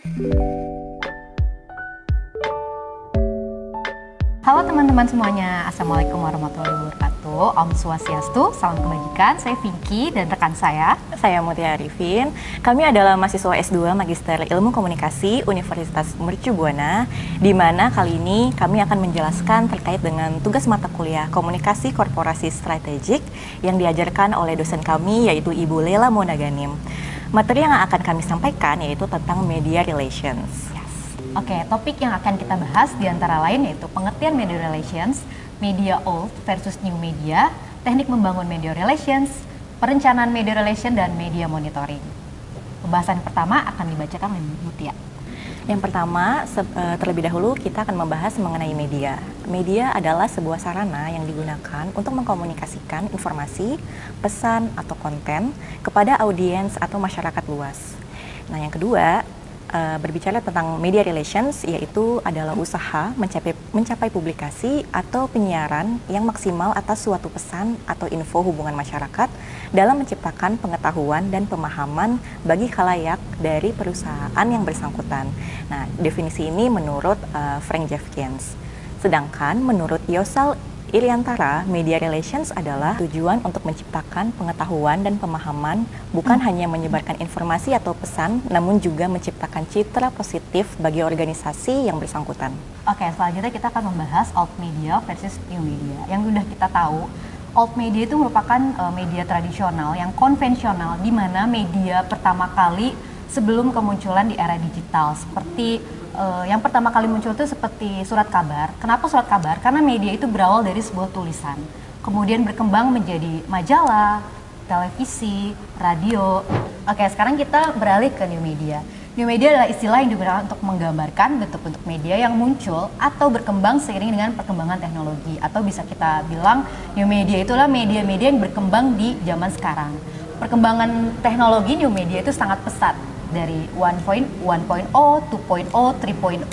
Halo teman-teman semuanya, Assalamualaikum warahmatullahi wabarakatuh. Om Swastiastu, salam kebajikan. Saya Pinky dan rekan saya Mutia Arifin. Kami adalah mahasiswa S2 Magister Ilmu Komunikasi Universitas Mercu Buana, di mana kali ini kami akan menjelaskan terkait dengan tugas mata kuliah Komunikasi Korporasi Strategik yang diajarkan oleh dosen kami, yaitu Ibu Lela Monaganim. Materi yang akan kami sampaikan yaitu tentang media relations. Oke, topik yang akan kita bahas diantara lain yaitu pengertian media relations, media old versus new media, teknik membangun media relations, perencanaan media relation, dan media monitoring. Pembahasan pertama akan dibacakan oleh Mutia. Yang pertama, terlebih dahulu kita akan membahas mengenai media. Media adalah sebuah sarana yang digunakan untuk mengkomunikasikan informasi, pesan, atau konten kepada audiens atau masyarakat luas. Nah, yang kedua, berbicara tentang media relations, yaitu adalah usaha mencapai publikasi atau penyiaran yang maksimal atas suatu pesan atau info hubungan masyarakat dalam menciptakan pengetahuan dan pemahaman bagi khalayak dari perusahaan yang bersangkutan. Nah, definisi ini menurut Frank Jeffkins. Sedangkan menurut Yosal Iriantara, media relations adalah tujuan untuk menciptakan pengetahuan dan pemahaman, bukan hanya menyebarkan informasi atau pesan, namun juga menciptakan citra positif bagi organisasi yang bersangkutan. Oke, selanjutnya kita akan membahas old media versus new media. Yang sudah kita tahu, old media itu merupakan media tradisional yang konvensional, di mana media pertama kali sebelum kemunculan di era digital, seperti yang pertama kali muncul itu seperti surat kabar. Kenapa surat kabar? Karena media itu berawal dari sebuah tulisan, kemudian berkembang menjadi majalah, televisi, radio. Oke, sekarang kita beralih ke new media. New media adalah istilah yang digunakan untuk menggambarkan bentuk-bentuk media yang muncul atau berkembang seiring dengan perkembangan teknologi. Atau bisa kita bilang new media itulah media-media yang berkembang di zaman sekarang. Perkembangan teknologi new media itu sangat pesat. Dari 1.0, 2.0, 3.0, 4.0,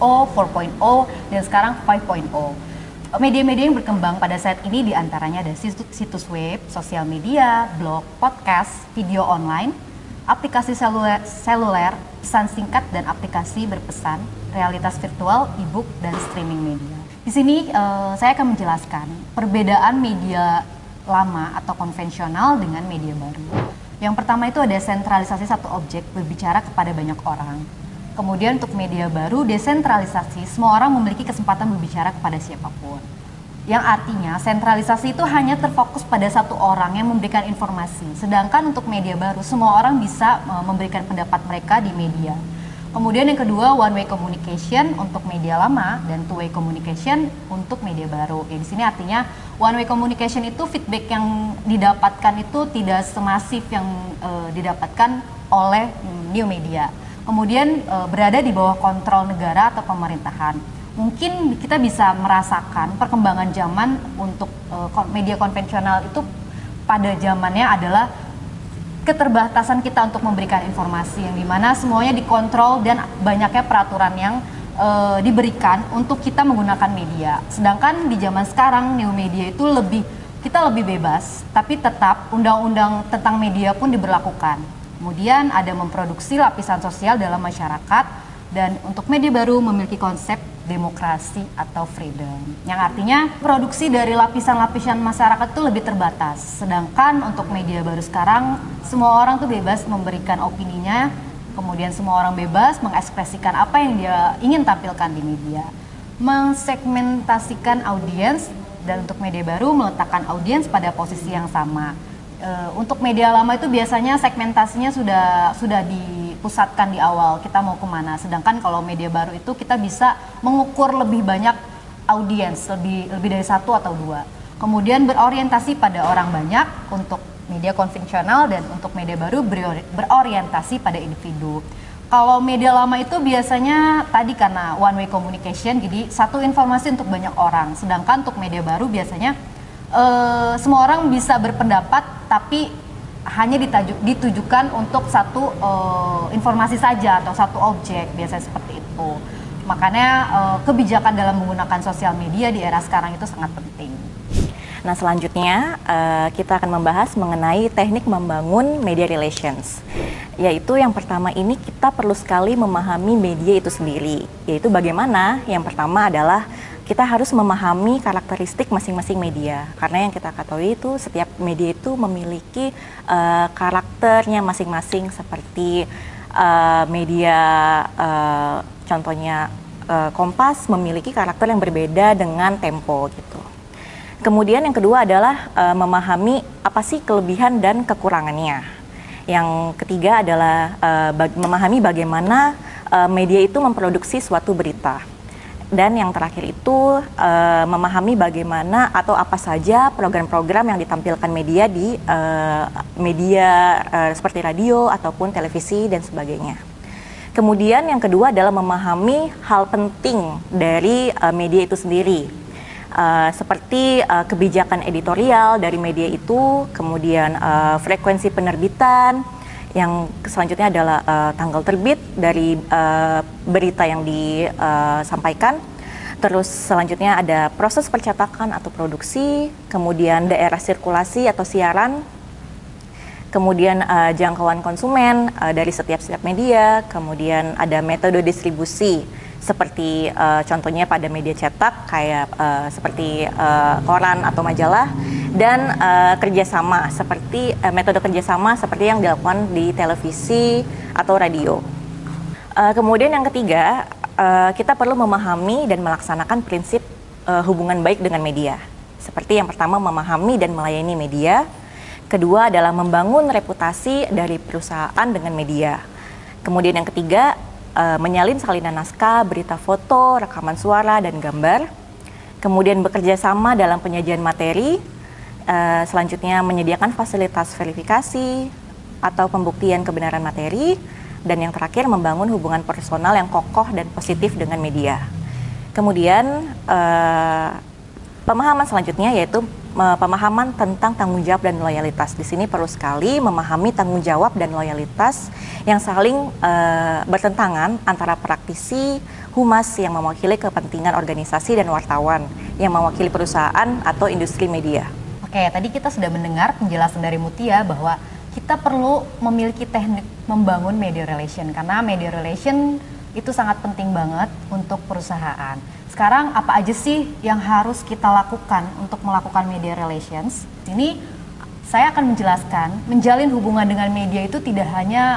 dan sekarang 5.0. Media-media yang berkembang pada saat ini diantaranya ada situs web, sosial media, blog, podcast, video online, aplikasi seluler, pesan singkat dan aplikasi berpesan, realitas virtual, e-book, dan streaming media. Di sini saya akan menjelaskan perbedaan media lama atau konvensional dengan media baru. Yang pertama itu ada sentralisasi satu objek berbicara kepada banyak orang. Kemudian untuk media baru, desentralisasi, semua orang memiliki kesempatan berbicara kepada siapapun. Yang artinya sentralisasi itu hanya terfokus pada satu orang yang memberikan informasi. Sedangkan untuk media baru, semua orang bisa memberikan pendapat mereka di media. Kemudian yang kedua, one way communication untuk media lama dan two way communication untuk media baru. Ya, di sini artinya one way communication itu feedback yang didapatkan itu tidak semasif yang didapatkan oleh new media. Kemudian berada di bawah kontrol negara atau pemerintahan. Mungkin kita bisa merasakan perkembangan zaman untuk media konvensional itu pada zamannya adalah keterbatasan kita untuk memberikan informasi yang dimana semuanya dikontrol dan banyaknya peraturan yang diberikan untuk kita menggunakan media. Sedangkan di zaman sekarang new media itu kita lebih bebas, tapi tetap undang-undang tentang media pun diberlakukan. Kemudian ada memproduksi lapisan sosial dalam masyarakat, dan untuk media baru memiliki konsep demokrasi atau freedom, yang artinya produksi dari lapisan-lapisan masyarakat itu lebih terbatas. Sedangkan untuk media baru sekarang, semua orang tuh bebas memberikan opininya, kemudian semua orang bebas mengekspresikan apa yang dia ingin tampilkan di media. Mensegmentasikan audiens, dan untuk media baru meletakkan audiens pada posisi yang sama. Untuk media lama itu biasanya segmentasinya sudah dipusatkan di awal, kita mau kemana. Sedangkan kalau media baru itu kita bisa mengukur lebih banyak audiens, lebih dari satu atau dua. Kemudian berorientasi pada orang banyak untuk media konvensional, dan untuk media baru berorientasi pada individu. Kalau media lama itu biasanya tadi karena one way communication, jadi satu informasi untuk banyak orang. Sedangkan untuk media baru biasanya semua orang bisa berpendapat, tapi hanya ditujukan untuk satu informasi saja atau satu objek, biasanya seperti itu. Makanya kebijakan dalam menggunakan sosial media di era sekarang itu sangat penting. Nah, selanjutnya kita akan membahas mengenai teknik membangun media relations. Yaitu yang pertama ini kita perlu sekali memahami media itu sendiri. Yaitu bagaimana? Yang pertama adalah kita harus memahami karakteristik masing-masing media. Karena yang kita ketahui itu setiap media itu memiliki karakternya masing-masing, seperti media contohnya Kompas memiliki karakter yang berbeda dengan Tempo gitu. Kemudian yang kedua adalah memahami apa sih kelebihan dan kekurangannya. Yang ketiga adalah memahami bagaimana media itu memproduksi suatu berita. Dan yang terakhir itu memahami bagaimana atau apa saja program-program yang ditampilkan media di media seperti radio ataupun televisi dan sebagainya. Kemudian yang kedua adalah memahami hal penting dari media itu sendiri. Seperti kebijakan editorial dari media itu, kemudian frekuensi penerbitan, yang selanjutnya adalah tanggal terbit dari berita yang disampaikan. Terus selanjutnya ada proses percetakan atau produksi, kemudian daerah sirkulasi atau siaran, kemudian jangkauan konsumen dari setiap media, kemudian ada metode distribusi, seperti contohnya pada media cetak kayak seperti koran atau majalah, dan kerjasama seperti metode kerjasama seperti yang dilakukan di televisi atau radio. Kemudian yang ketiga, kita perlu memahami dan melaksanakan prinsip hubungan baik dengan media. Seperti yang pertama, memahami dan melayani media. Kedua adalah membangun reputasi dari perusahaan dengan media. Kemudian yang ketiga, menyalin salinan naskah, berita foto, rekaman suara, dan gambar. Kemudian bekerja sama dalam penyajian materi. Selanjutnya menyediakan fasilitas verifikasi atau pembuktian kebenaran materi. Dan yang terakhir, membangun hubungan personal yang kokoh dan positif dengan media. Kemudian pemahaman selanjutnya yaitu pemahaman tentang tanggung jawab dan loyalitas. Di sini perlu sekali memahami tanggung jawab dan loyalitas yang saling bertentangan antara praktisi, humas yang mewakili kepentingan organisasi dan wartawan yang mewakili perusahaan atau industri media. Oke, tadi kita sudah mendengar penjelasan dari Mutia bahwa kita perlu memiliki teknik membangun media relation, karena media relation itu sangat penting banget untuk perusahaan. Sekarang apa aja sih yang harus kita lakukan untuk melakukan media relations? Ini saya akan menjelaskan, menjalin hubungan dengan media itu tidak hanya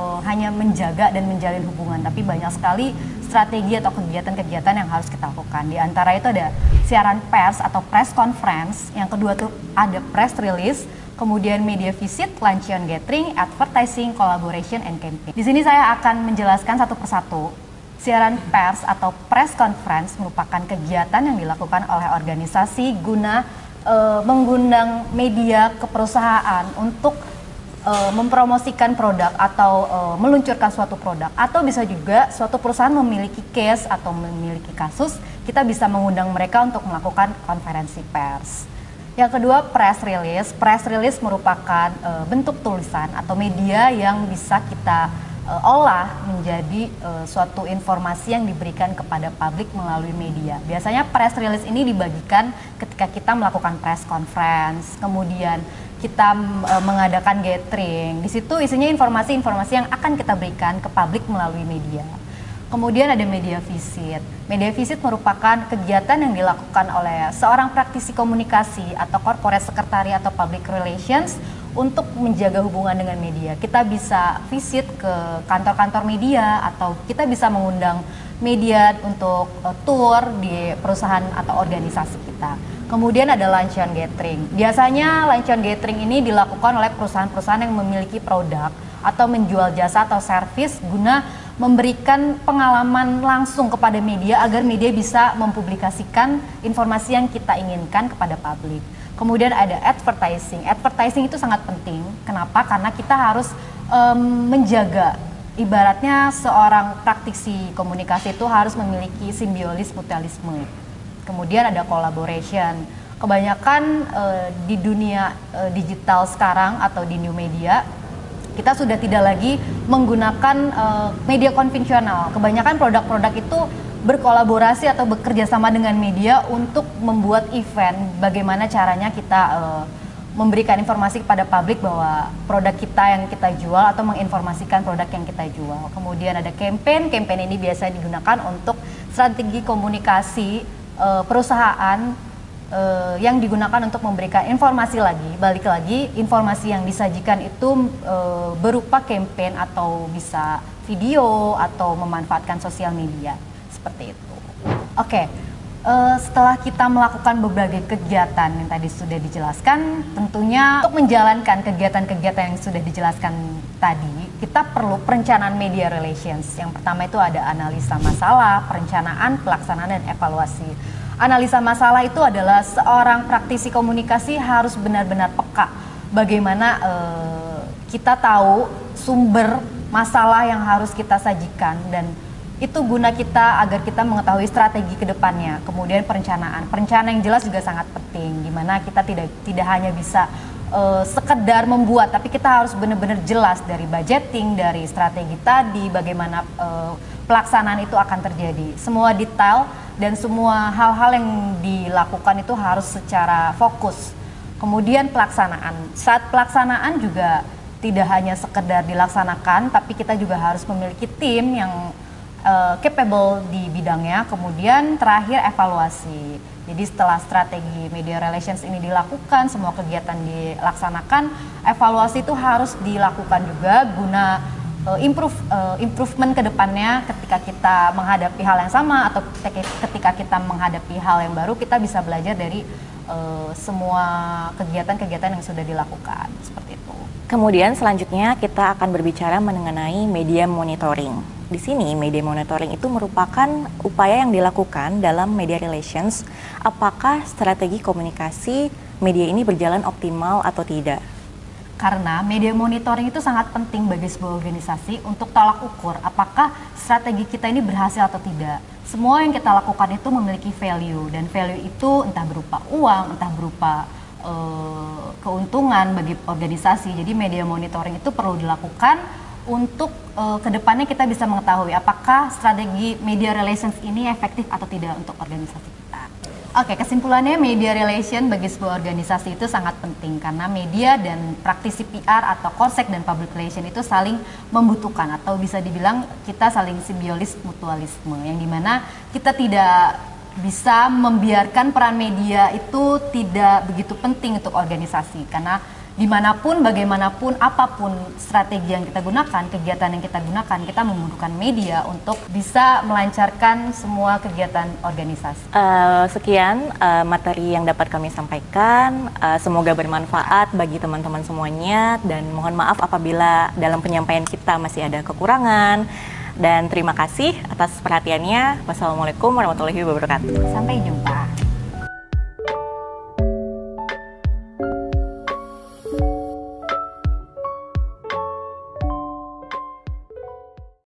menjaga dan menjalin hubungan, tapi banyak sekali strategi atau kegiatan-kegiatan yang harus kita lakukan. Di antara itu ada siaran pers atau press conference, yang kedua tuh ada press release, kemudian media visit, luncheon gathering, advertising, collaboration, and campaign. Di sini saya akan menjelaskan satu persatu. Siaran pers atau press conference merupakan kegiatan yang dilakukan oleh organisasi guna mengundang media ke perusahaan untuk mempromosikan produk atau meluncurkan suatu produk. Atau bisa juga suatu perusahaan memiliki case atau memiliki kasus, kita bisa mengundang mereka untuk melakukan konferensi pers. Yang kedua, press release. Press release merupakan bentuk tulisan atau media yang bisa kita olah menjadi suatu informasi yang diberikan kepada publik melalui media. Biasanya press release ini dibagikan ketika kita melakukan press conference, kemudian kita mengadakan gathering. Di situ isinya informasi-informasi yang akan kita berikan ke publik melalui media. Kemudian ada media visit. Media visit merupakan kegiatan yang dilakukan oleh seorang praktisi komunikasi atau corporate secretary atau public relations untuk menjaga hubungan dengan media. Kita bisa visit ke kantor-kantor media atau kita bisa mengundang media untuk tour di perusahaan atau organisasi kita. Kemudian ada luncheon gathering. Biasanya luncheon gathering ini dilakukan oleh perusahaan-perusahaan yang memiliki produk atau menjual jasa atau servis guna memberikan pengalaman langsung kepada media agar media bisa mempublikasikan informasi yang kita inginkan kepada publik. Kemudian ada advertising. Advertising itu sangat penting. Kenapa? Karena kita harus menjaga, ibaratnya seorang praktisi komunikasi itu harus memiliki simbiosis mutualisme. Kemudian ada collaboration. Kebanyakan di dunia digital sekarang atau di new media, Kita sudah tidak lagi menggunakan media konvensional. Kebanyakan produk-produk itu berkolaborasi atau bekerja sama dengan media untuk membuat event. Bagaimana caranya kita memberikan informasi kepada publik bahwa produk kita yang kita jual atau menginformasikan produk yang kita jual. Kemudian ada campaign ini biasa digunakan untuk strategi komunikasi perusahaan yang digunakan untuk memberikan informasi lagi. Balik lagi, informasi yang disajikan itu berupa campaign atau bisa video atau memanfaatkan sosial media seperti itu. Oke. Setelah kita melakukan berbagai kegiatan yang tadi sudah dijelaskan, tentunya untuk menjalankan kegiatan-kegiatan yang sudah dijelaskan tadi, kita perlu perencanaan media relations. Yang pertama itu ada analisa masalah, perencanaan, pelaksanaan, dan evaluasi. Analisa masalah itu adalah seorang praktisi komunikasi harus benar-benar peka bagaimana kita tahu sumber masalah yang harus kita sajikan, dan itu guna kita agar kita mengetahui strategi ke depannya. Kemudian perencanaan yang jelas juga sangat penting, dimana kita tidak hanya bisa sekedar membuat, tapi kita harus benar-benar jelas dari budgeting, dari strategi tadi, bagaimana pelaksanaan itu akan terjadi. Semua detail dan semua hal-hal yang dilakukan itu harus secara fokus. Kemudian pelaksanaan, saat pelaksanaan juga tidak hanya sekedar dilaksanakan, tapi kita juga harus memiliki tim yang capable di bidangnya. Kemudian terakhir evaluasi. Jadi setelah strategi media relations ini dilakukan, semua kegiatan dilaksanakan, evaluasi itu harus dilakukan juga guna improvement ke depannya. Ketika kita menghadapi hal yang sama atau ketika kita menghadapi hal yang baru, kita bisa belajar dari semua kegiatan-kegiatan yang sudah dilakukan, seperti itu. Kemudian selanjutnya kita akan berbicara mengenai media monitoring. Di sini media monitoring itu merupakan upaya yang dilakukan dalam media relations. Apakah strategi komunikasi media ini berjalan optimal atau tidak? Karena media monitoring itu sangat penting bagi sebuah organisasi untuk tolak ukur apakah strategi kita ini berhasil atau tidak. Semua yang kita lakukan itu memiliki value, dan value itu entah berupa uang, entah berupa keuntungan bagi organisasi. Jadi media monitoring itu perlu dilakukan untuk kedepannya kita bisa mengetahui apakah strategi media relations ini efektif atau tidak untuk organisasi kita. Oke, kesimpulannya media relation bagi sebuah organisasi itu sangat penting karena media dan praktisi PR atau konsep dan public relation itu saling membutuhkan, atau bisa dibilang kita saling simbiosis mutualisme, yang dimana kita tidak bisa membiarkan peran media itu tidak begitu penting untuk organisasi, karena dimanapun, bagaimanapun, apapun strategi yang kita gunakan, kegiatan yang kita gunakan, kita membutuhkan media untuk bisa melancarkan semua kegiatan organisasi. Sekian materi yang dapat kami sampaikan. Semoga bermanfaat bagi teman-teman semuanya, dan mohon maaf apabila dalam penyampaian kita masih ada kekurangan. Dan terima kasih atas perhatiannya. Wassalamualaikum warahmatullahi wabarakatuh. Sampai jumpa.